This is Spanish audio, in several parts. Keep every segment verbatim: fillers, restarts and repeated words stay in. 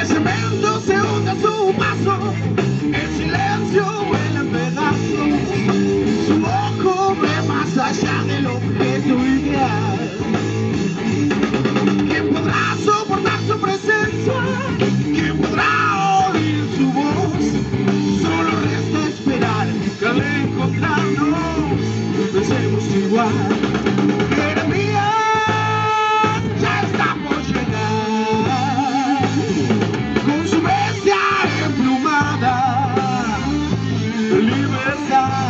cemento se hunde a su paso, el silencio vuela en pedazos, su ojo ve más allá del objeto ideal. ¿Quién podrá soportar su presencia? ¿Quién podrá oír su voz? Solo resta esperar que al encontrarnos pensemos igual. Jeremías ya está por llegar, con su bestia emplumada de libertad.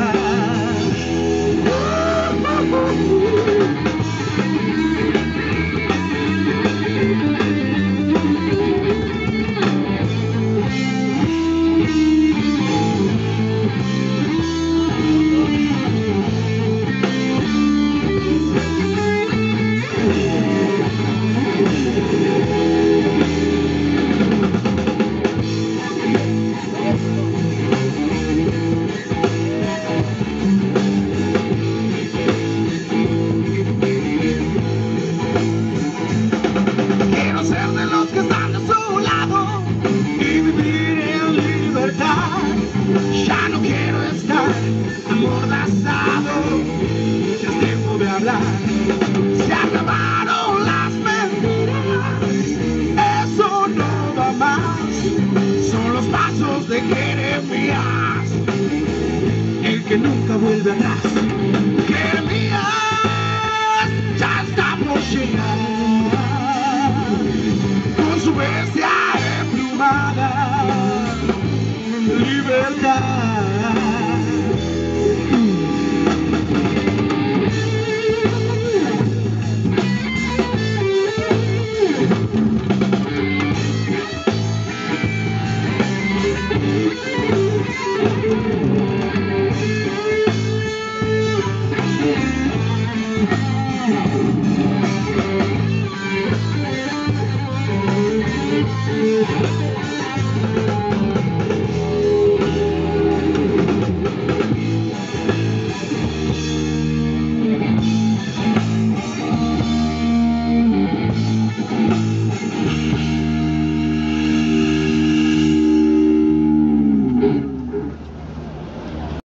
Ya no quiero estar amordazado, ya es tiempo de hablar. Se acabaron las mentiras, eso no va más. Son los pasos de Jeremías, el que nunca vuelve atrás. Jeremías ya está por llegar, con su bestia emplumada. Libertad. Yeah.